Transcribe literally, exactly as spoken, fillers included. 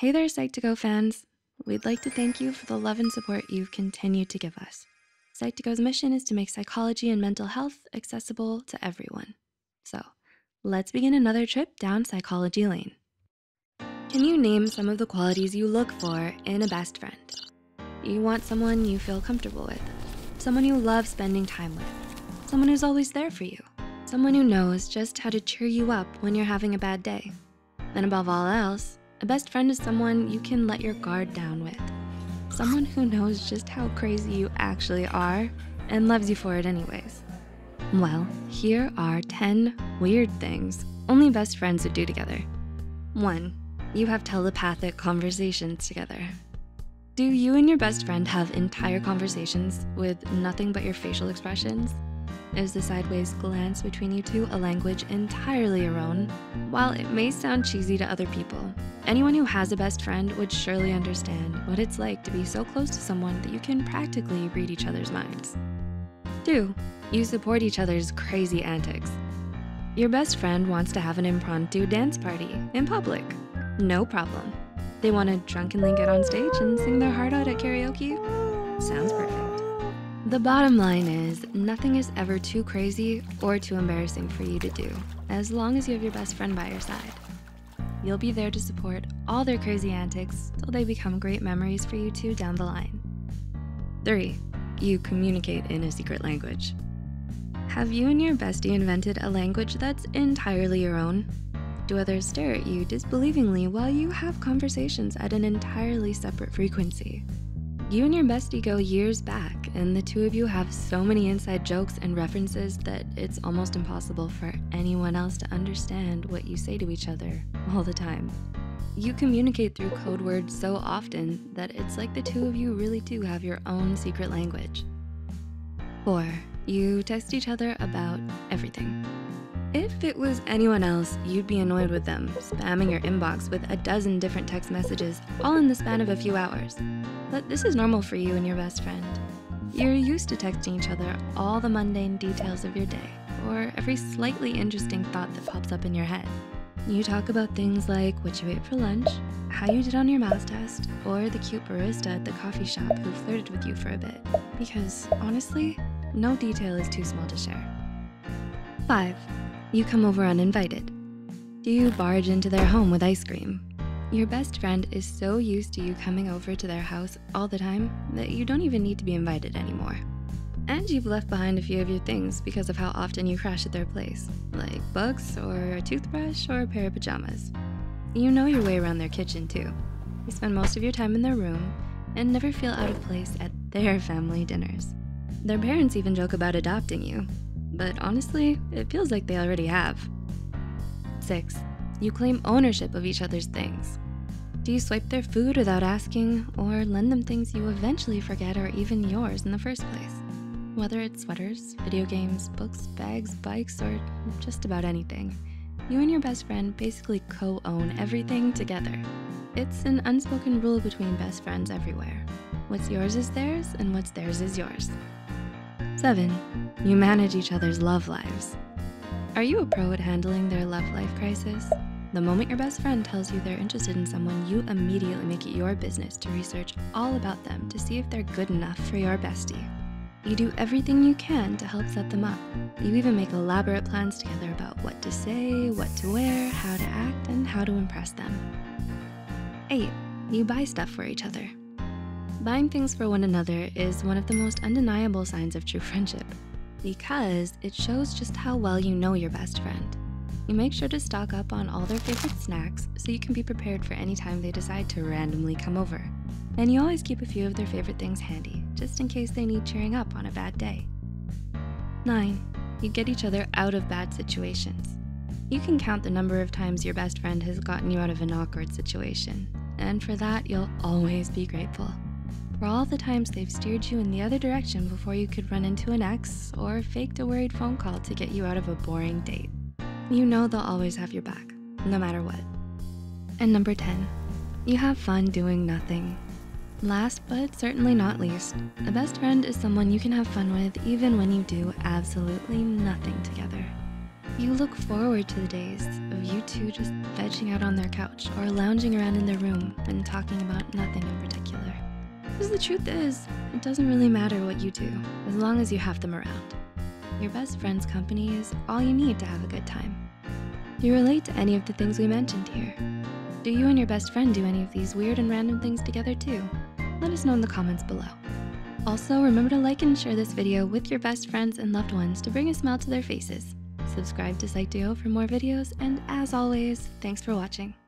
Hey there, Psych2Go fans. We'd like to thank you for the love and support you've continued to give us. Psych2Go's mission is to make psychology and mental health accessible to everyone. So let's begin another trip down psychology lane. Can you name some of the qualities you look for in a best friend? You want someone you feel comfortable with, someone you love spending time with, someone who's always there for you, someone who knows just how to cheer you up when you're having a bad day. And above all else, a best friend is someone you can let your guard down with. Someone who knows just how crazy you actually are and loves you for it anyways. Well, here are ten weird things only best friends would do together. One, you have telepathic conversations together. Do you and your best friend have entire conversations with nothing but your facial expressions? Is the sideways glance between you two a language entirely your own? While it may sound cheesy to other people, anyone who has a best friend would surely understand what it's like to be so close to someone that you can practically read each other's minds. Two, you support each other's crazy antics. Your best friend wants to have an impromptu dance party in public. No problem. They want to drunkenly get on stage and sing their heart out at karaoke? Sounds perfect. The bottom line is, nothing is ever too crazy or too embarrassing for you to do, as long as you have your best friend by your side. You'll be there to support all their crazy antics till they become great memories for you two down the line. Three, you communicate in a secret language. Have you and your bestie invented a language that's entirely your own? Do others stare at you disbelievingly while you have conversations at an entirely separate frequency? You and your bestie go years back, and the two of you have so many inside jokes and references that it's almost impossible for anyone else to understand what you say to each other all the time. You communicate through code words so often that it's like the two of you really do have your own secret language. Four, you text each other about everything. If it was anyone else, you'd be annoyed with them, spamming your inbox with a dozen different text messages, all in the span of a few hours. But this is normal for you and your best friend. You're used to texting each other all the mundane details of your day, or every slightly interesting thought that pops up in your head. You talk about things like what you ate for lunch, how you did on your math test, or the cute barista at the coffee shop who flirted with you for a bit. Because honestly, no detail is too small to share. Five, you come over uninvited. Do you barge into their home with ice cream? Your best friend is so used to you coming over to their house all the time that you don't even need to be invited anymore. And you've left behind a few of your things because of how often you crash at their place, like books or a toothbrush or a pair of pajamas. You know your way around their kitchen too. You spend most of your time in their room and never feel out of place at their family dinners. Their parents even joke about adopting you, but honestly, it feels like they already have. Six, you claim ownership of each other's things. Do you swipe their food without asking, or lend them things you eventually forget are even yours in the first place? Whether it's sweaters, video games, books, bags, bikes, or just about anything, you and your best friend basically co-own everything together. It's an unspoken rule between best friends everywhere. What's yours is theirs, and what's theirs is yours. Seven, you manage each other's love lives. Are you a pro at handling their love life crisis? The moment your best friend tells you they're interested in someone, you immediately make it your business to research all about them to see if they're good enough for your bestie. You do everything you can to help set them up. You even make elaborate plans together about what to say, what to wear, how to act, and how to impress them. Eight, you buy stuff for each other. Buying things for one another is one of the most undeniable signs of true friendship because it shows just how well you know your best friend. You make sure to stock up on all their favorite snacks so you can be prepared for any time they decide to randomly come over. And you always keep a few of their favorite things handy, just in case they need cheering up on a bad day. Nine, you get each other out of bad situations. You can count the number of times your best friend has gotten you out of an awkward situation, and for that, you'll always be grateful. For all the times they've steered you in the other direction before you could run into an ex or faked a worried phone call to get you out of a boring date. You know they'll always have your back, no matter what. And number ten, you have fun doing nothing. Last but certainly not least, a best friend is someone you can have fun with even when you do absolutely nothing together. You look forward to the days of you two just vegging out on their couch or lounging around in their room and talking about nothing in particular. Because the truth is, it doesn't really matter what you do as long as you have them around. Your best friend's company is all you need to have a good time. Do you relate to any of the things we mentioned here? Do you and your best friend do any of these weird and random things together too? Let us know in the comments below. Also, remember to like and share this video with your best friends and loved ones to bring a smile to their faces. Subscribe to Psych two Go for more videos, and as always, thanks for watching.